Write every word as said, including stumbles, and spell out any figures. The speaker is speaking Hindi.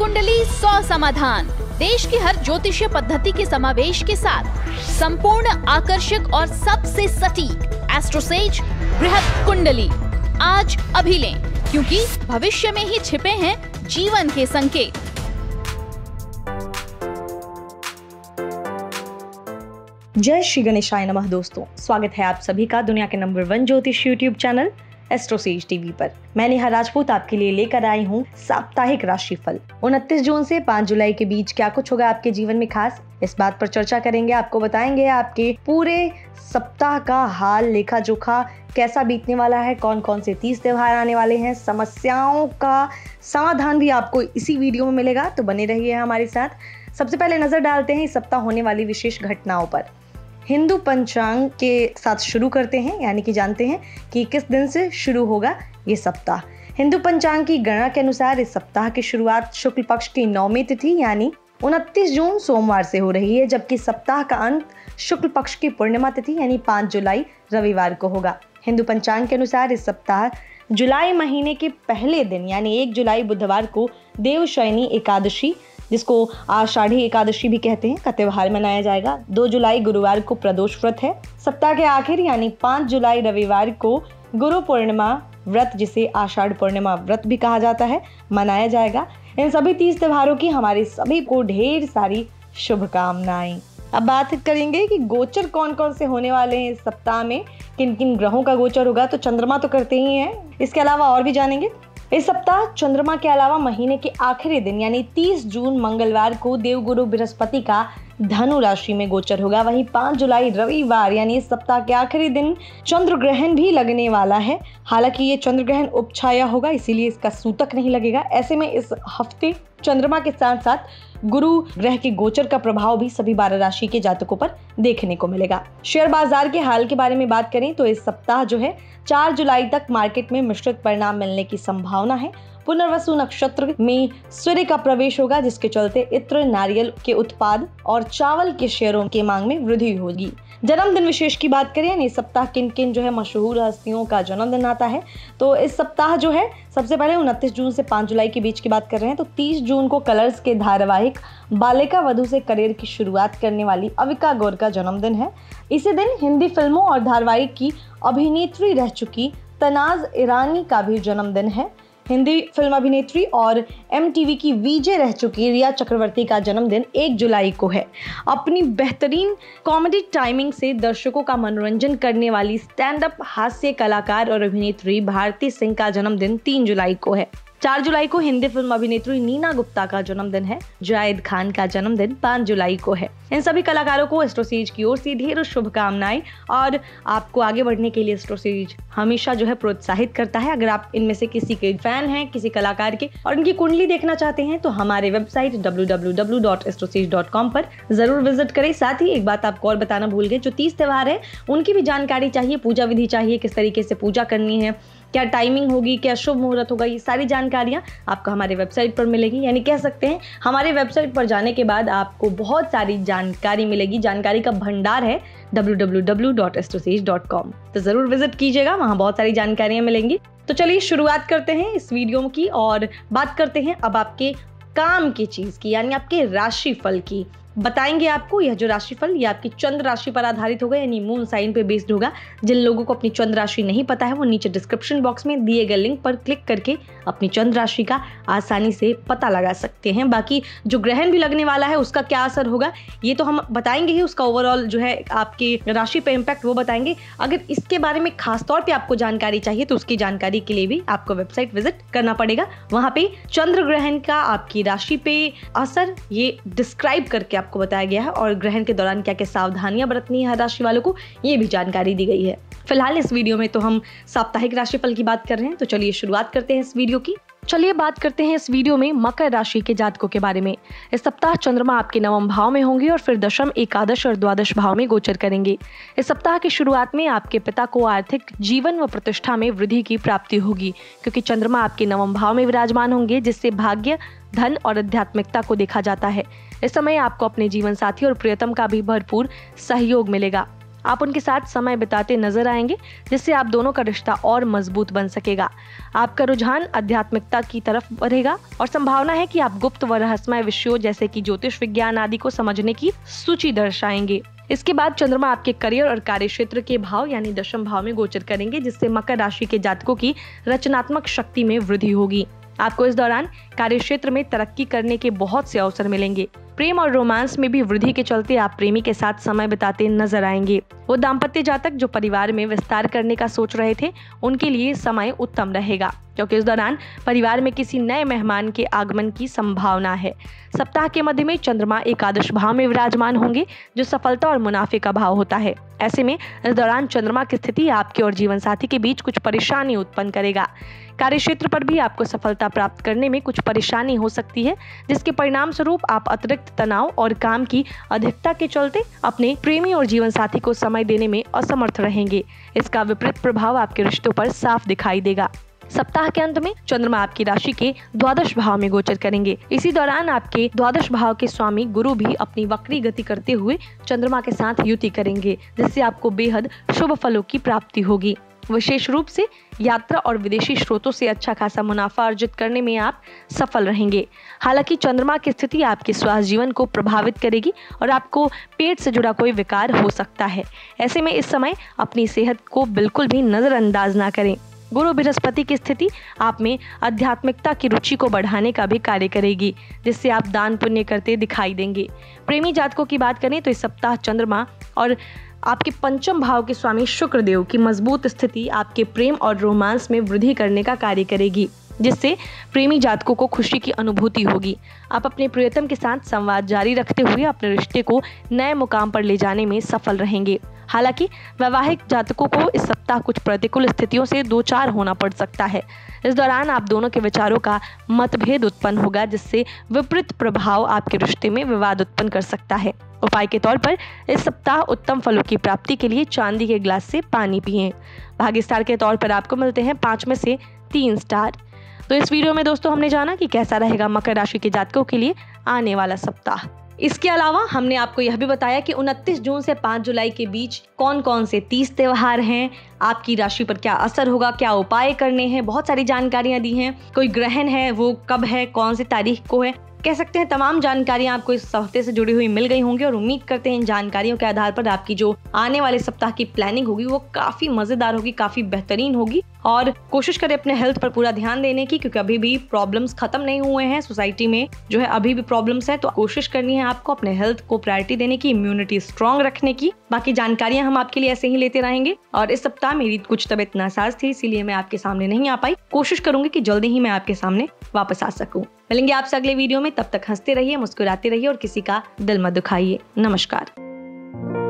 कुंडली सौ समाधान, देश की हर ज्योतिषीय पद्धति के समावेश के साथ संपूर्ण, आकर्षक और सबसे सटीक एस्ट्रोसेज बृहत कुंडली। आज अभी लें, क्योंकि भविष्य में ही छिपे हैं जीवन के संकेत। जय श्री गणेशाय नमः। दोस्तों, स्वागत है आप सभी का दुनिया के नंबर वन ज्योतिष यूट्यूब चैनल एस्ट्रोसेज टीवी पर। मैं नेहा राजपूत आपके लिए लेकर आई हूँ साप्ताहिक राशिफल। उनतीस जून से पाँच जुलाई के बीच क्या कुछ होगा आपके जीवन में खास, इस बात पर चर्चा करेंगे। आपको बताएंगे आपके पूरे सप्ताह का हाल, लेखा जोखा कैसा बीतने वाला है, कौन कौन से तीज त्योहार आने वाले हैं, समस्याओं का समाधान भी आपको इसी वीडियो में मिलेगा, तो बने रहिए हमारे साथ। सबसे पहले नजर डालते हैं इस सप्ताह होने वाली विशेष घटनाओं पर। हिंदू पंचांग के साथ शुरू करते हैं, यानी कि जानते हैं कि किस दिन से शुरू होगा ये सप्ताह। हिंदू पंचांग की गणना के अनुसार इस सप्ताह की शुरुआत शुक्ल पक्ष की नौमी तिथि यानी उनतीस जून सोमवार से हो रही है, जबकि सप्ताह का अंत शुक्ल पक्ष की पूर्णिमा तिथि यानी पाँच जुलाई रविवार को होगा। हिंदू पंचांग के अनुसार इस सप्ताह जुलाई महीने के पहले दिन यानी एक जुलाई बुधवार को देवशयनी एकादशी, जिसको आषाढ़ी एकादशी भी कहते हैं, का त्योहार मनाया जाएगा। दो जुलाई गुरुवार को प्रदोष व्रत है। सप्ताह के आखिर यानी पाँच जुलाई रविवार को गुरु पूर्णिमा व्रत, जिसे आषाढ़ पूर्णिमा व्रत भी कहा जाता है, मनाया जाएगा। इन सभी तीज त्योहारों की हमारे सभी को ढेर सारी शुभकामनाएं। अब बात करेंगे कि गोचर कौन कौन से होने वाले हैं इस सप्ताह में, किन किन ग्रहों का गोचर होगा। तो चंद्रमा तो करते ही हैं, इसके अलावा और भी जानेंगे। इस सप्ताह चंद्रमा के अलावा महीने के आखिरी दिन यानी तीस जून मंगलवार को देवगुरु बृहस्पति का धनु राशि में गोचर होगा। वहीं पाँच जुलाई रविवार यानी इस सप्ताह के आखिरी दिन चंद्र ग्रहण भी लगने वाला है। हालांकि ये चंद्र ग्रहण उपछाया होगा, इसीलिए इसका सूतक नहीं लगेगा। ऐसे में इस हफ्ते चंद्रमा के साथ साथ गुरु ग्रह के गोचर का प्रभाव भी सभी बारह राशि के जातकों पर देखने को मिलेगा। शेयर बाजार के हाल के बारे में बात करें तो इस सप्ताह जो है चार जुलाई तक मार्केट में मिश्रित परिणाम मिलने की संभावना है। पुनर्वसु नक्षत्र में सूर्य का प्रवेश होगा, जिसके चलते इत्र, नारियल के उत्पाद और चावल के शेयरों की मांग में वृद्धि होगी। जन्मदिन विशेष की बात करें, इस सप्ताह किन किन जो है मशहूर हस्तियों का जन्मदिन आता है, तो इस सप्ताह जो है सबसे पहले उनतीस जून से पाँच जुलाई के बीच की बात कर रहे हैं तो तीस जून को कलर्स के धारावाहिक बालिका वधू से करियर की शुरुआत करने वाली अविका गौर का जन्मदिन है। इसी दिन हिंदी फिल्मों और धारावाहिक की अभिनेत्री रह चुकी तनाज ईरानी का भी जन्मदिन है। हिंदी फिल्म अभिनेत्री और एमटीवी की वीजे रह चुकी रिया चक्रवर्ती का जन्मदिन एक जुलाई को है। अपनी बेहतरीन कॉमेडी टाइमिंग से दर्शकों का मनोरंजन करने वाली स्टैंड अप हास्य कलाकार और अभिनेत्री भारती सिंह का जन्मदिन तीन जुलाई को है। चार जुलाई को हिंदी फिल्म अभिनेत्री नीना गुप्ता का जन्मदिन है। जायद खान का जन्मदिन पाँच जुलाई को है। इन सभी कलाकारों को एस्ट्रोसेज की ओर से ढेरों शुभकामनाएं, और आपको आगे बढ़ने के लिए एस्ट्रोसेज हमेशा जो है प्रोत्साहित करता है। अगर आप इनमें से किसी के फैन हैं, किसी कलाकार के, और इनकी कुंडली देखना चाहते हैं तो हमारे website W W W dot AstroSage dot com पर जरूर विजिट करें। साथ ही एक बात आपको और बताना भूल गए, जो तीज त्योहार है उनकी भी जानकारी चाहिए, पूजा विधि चाहिए, किस तरीके से पूजा करनी है, क्या टाइमिंग होगी, क्या शुभ मुहूर्त होगा, ये सारी जानकारियां आपको हमारे वेबसाइट पर मिलेगी। यानी कह सकते हैं हमारे वेबसाइट पर जाने के बाद आपको बहुत सारी जानकारी मिलेगी। जानकारी का भंडार है W W W dot AstroSage dot com, तो जरूर विजिट कीजिएगा, वहां बहुत सारी जानकारियां मिलेंगी। तो चलिए शुरुआत करते हैं इस वीडियो की और बात करते हैं अब आपके काम की चीज की, यानी आपके राशिफल की। बताएंगे आपको यह जो राशिफल ये आपकी चंद्र राशि पर आधारित होगा, यानी मून साइन पे बेस्ड होगा। जिन लोगों को अपनी चंद्र राशि नहीं पता है वो नीचे डिस्क्रिप्शन बॉक्स में दिए गए लिंक पर क्लिक करके अपनी चंद्र राशि का आसानी से पता लगा सकते हैं। बाकी जो ग्रहण भी लगने वाला है उसका क्या असर होगा ये तो हम बताएंगे ही, उसका ओवरऑल जो है आपकी राशि पे इम्पैक्ट वो बताएंगे। अगर इसके बारे में खास तौर पर आपको जानकारी चाहिए तो उसकी जानकारी के लिए भी आपको वेबसाइट विजिट करना पड़ेगा। वहां पे चंद्र ग्रहण का आपकी राशि पे असर ये डिस्क्राइब करके आपको बताया गया है, और ग्रहण के दौरान क्या क्या सावधानियां बरतनी है हर राशि वालों को ये भी जानकारी दी गई है। फिलहाल इस वीडियो में तो हम साप्ताहिक राशिफल की बात कर रहे हैं, तो चलिए शुरुआत करते हैं इस वीडियो की। चलिए बात करते हैं इस वीडियो में मकर राशि के जातकों के बारे में। इस सप्ताह चंद्रमा आपके नवम भाव में होंगे और फिर दशम, एकादश और द्वादश भाव में गोचर करेंगे। इस सप्ताह की शुरुआत में आपके पिता को आर्थिक जीवन व प्रतिष्ठा में वृद्धि की प्राप्ति होगी, क्योंकि चंद्रमा आपके नवम भाव में विराजमान होंगे, जिससे भाग्य, धन और आध्यात्मिकता को देखा जाता है। इस समय आपको अपने जीवन साथी और प्रियतम का भी भरपूर सहयोग मिलेगा। आप उनके साथ समय बिताते नजर आएंगे, जिससे आप दोनों का रिश्ता और मजबूत बन सकेगा। आपका रुझान आध्यात्मिकता की तरफ बढ़ेगा और संभावना है कि आप गुप्त व रहस्यमय विषयों जैसे कि ज्योतिष विज्ञान आदि को समझने की सूची दर्शाएंगे। इसके बाद चंद्रमा आपके करियर और कार्य क्षेत्र के भाव यानी दशम भाव में गोचर करेंगे, जिससे मकर राशि के जातकों की रचनात्मक शक्ति में वृद्धि होगी। आपको इस दौरान कार्य क्षेत्र में तरक्की करने के बहुत से अवसर मिलेंगे। प्रेम और रोमांस में भी वृद्धि के चलते आप प्रेमी के साथ समय बिताते नजर आएंगे। वो दाम्पत्य जातक जो परिवार में विस्तार करने का सोच रहे थे, उनके लिए समय उत्तम रहेगा, क्योंकि इस दौरान परिवार में किसी नए मेहमान के आगमन की संभावना है। सप्ताह के मध्य में चंद्रमा एकादश भाव में विराजमान होंगे, जो सफलता और मुनाफे का भाव होता है। ऐसे में इस दौरान चंद्रमा की स्थिति आपके और जीवन साथी के बीच कुछ परेशानी उत्पन्न करेगा। कार्य क्षेत्र पर भी आपको सफलता प्राप्त करने में कुछ परेशानी हो सकती है, जिसके परिणाम स्वरूप आप अतिरिक्त तनाव और काम की अधिकता के चलते अपने प्रेमी और जीवन साथी को समय देने में असमर्थ रहेंगे। इसका विपरीत प्रभाव आपके रिश्तों पर साफ दिखाई देगा। सप्ताह के अंत में चंद्रमा आपकी राशि के द्वादश भाव में गोचर करेंगे। इसी दौरान आपके द्वादश भाव के स्वामी गुरु भी अपनी वक्री गति करते हुए चंद्रमा के साथ युति करेंगे, जिससे आपको बेहद शुभ फलों की प्राप्ति होगी। विशेष रूप से यात्रा और विदेशी स्रोतों से अच्छा खासा मुनाफा अर्जित करने में आप सफल रहेंगे। हालांकि चंद्रमा की स्थिति आपके स्वास्थ्य जीवन को प्रभावित करेगी और आपको पेट से जुड़ा कोई विकार हो सकता है। ऐसे में इस समय अपनी सेहत को बिल्कुल भी नजरअंदाज ना करें। गुरु बृहस्पति की स्थिति आप में आध्यात्मिकता की रुचि को बढ़ाने का भी कार्य करेगी, जिससे आप दान पुण्य करते दिखाई देंगे। प्रेमी जातकों की बात करें तो इस सप्ताह चंद्रमा और आपके पंचम भाव के स्वामी शुक्र देव की मजबूत स्थिति आपके प्रेम और रोमांस में वृद्धि करने का कार्य करेगी, जिससे प्रेमी जातकों को खुशी की अनुभूति होगी। आप अपने प्रियतम के साथ संवाद जारी रखते हुए अपने रिश्ते को नए मुकाम पर ले जाने में सफल रहेंगे। हालांकि वैवाहिक जातकों को इस सप्ताह कुछ प्रतिकूल स्थितियों से दो चार होना पड़ सकता है। इस दौरान आप दोनों के विचारों का मतभेद उत्पन्न होगा, जिससे विपरीत प्रभाव आपके रिश्ते में विवाद उत्पन्न कर सकता है। उपाय के तौर पर इस सप्ताह उत्तम फलों की प्राप्ति के लिए चांदी के गिलास से पानी पिएं। भाग्य स्टार के तौर पर आपको मिलते हैं पाँच में से तीन स्टार। तो इस वीडियो में दोस्तों हमने जाना कि कैसा रहेगा मकर राशि के जातकों के लिए आने वाला सप्ताह। इसके अलावा हमने आपको यह भी बताया कि उनतीस जून से पाँच जुलाई के बीच कौन कौन से तीस त्योहार हैं, आपकी राशि पर क्या असर होगा, क्या उपाय करने हैं, बहुत सारी जानकारियां दी हैं। कोई ग्रहण है वो कब है, कौन सी तारीख को है, कह सकते हैं तमाम जानकारियां आपको इस हफ्ते से जुड़ी हुई मिल गई होंगी। और उम्मीद करते हैं इन जानकारियों के आधार पर आपकी जो आने वाले सप्ताह की प्लानिंग होगी वो काफी मजेदार होगी, काफी बेहतरीन होगी। और कोशिश करें अपने हेल्थ पर पूरा ध्यान देने की, क्योंकि अभी भी प्रॉब्लम्स खत्म नहीं हुए हैं। सोसाइटी में जो है अभी भी प्रॉब्लम्स है, तो कोशिश करनी है आपको अपने हेल्थ को प्रायोरिटी देने की, इम्यूनिटी स्ट्रांग रखने की। बाकी जानकारियां हम आपके लिए ऐसे ही लेते रहेंगे। और इस सप्ताह मेरी कुछ तबीयत नासाज थी, इसीलिए मैं आपके सामने नहीं आ पाई। कोशिश करूंगी कि जल्दी ही मैं आपके सामने वापस आ सकूं। मिलेंगे आपसे अगले वीडियो में, तब तक हंसते रहिए, मुस्कुराते रहिए और किसी का दिल मत दुखाइए। नमस्कार।